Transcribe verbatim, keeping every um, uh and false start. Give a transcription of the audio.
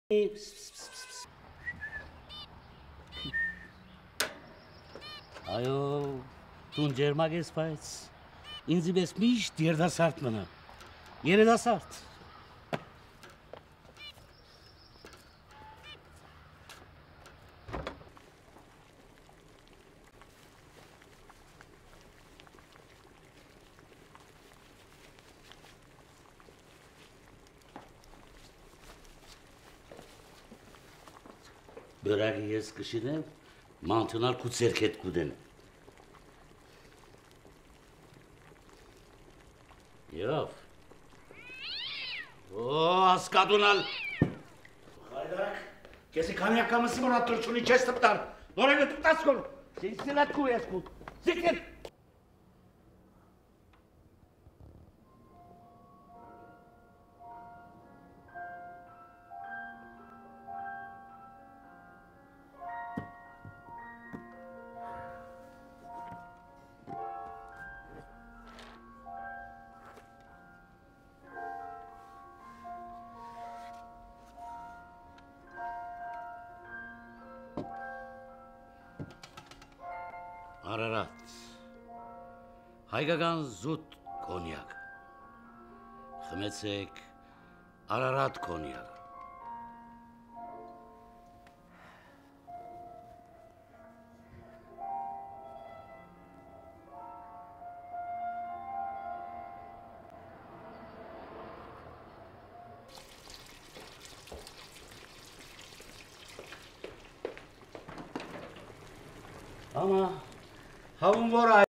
Այո, տուն ջերմակ ես բայց ինձ պես միշտ երդասարդ մնա, երեդասարդ։ Բրագի ես կշինեմ, մանթունալ կուցերք հետ կուդեն։ Եվ։ Ո, ասկադունալ։ Հայդարակ, կեսի կանյակ կամսի մորա տրչունի չես տպտար, նորենը տպտաս կոն, սինսիլատ կու ես կուդ, զիկր։ Արարատ, հայկական զուտ կոնյակ, խմեցեք Արարատ կոնյակ։ Ama havun var